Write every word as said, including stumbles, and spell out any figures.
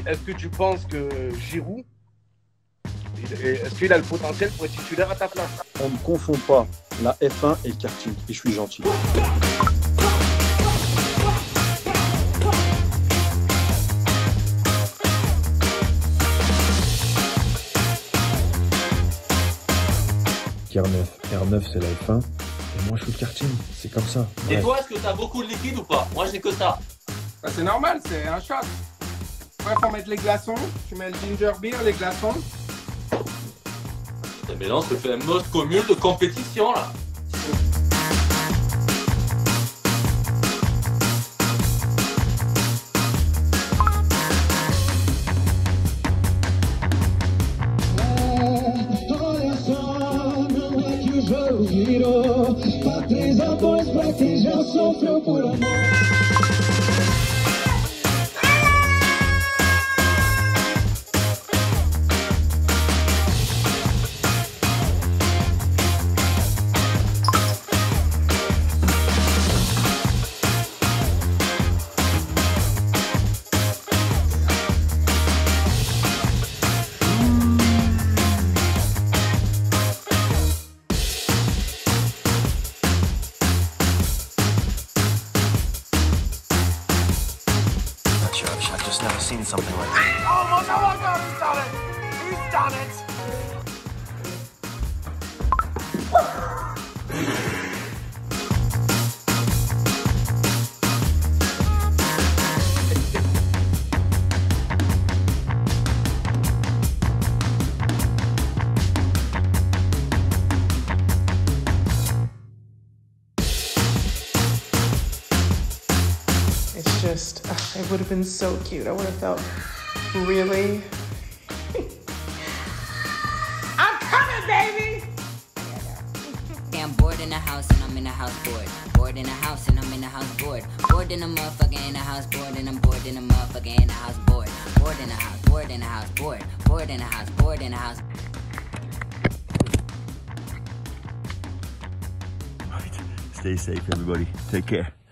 est-ce que tu penses que Giroud, est-ce qu'il a le potentiel pour être titulaire à ta place? On ne confond pas la F un et le karting, et je suis gentil. R neuf, R neuf c'est la F un, et moi je suis le karting, c'est comme ça. Et toi, est-ce que t'as beaucoup de liquide ou pas? Moi j'ai que ça. Bah, c'est normal, c'est un shot. Après, faut mettre les glaçons, tu mets le ginger beer, les glaçons. Mais là, on se fait un Moscow Mule de compétition là. Virou, pra três a dois, pra quem já sofreu por amor. I've just never seen something like that. Oh, oh my God, he's done it! He's done it! It's just, uh, it would have been so cute. I would have felt really... I'm coming, baby! I'm bored in the house and I'm in the house bored. Bored in the house and I'm in the house bored. Bored in the motherfucker in the house bored and I'm bored in the motherfucker in the house bored. Bored in the house, bored in the house, bored. Bored in the house, bored in the house. Right. Stay safe, everybody. Take care.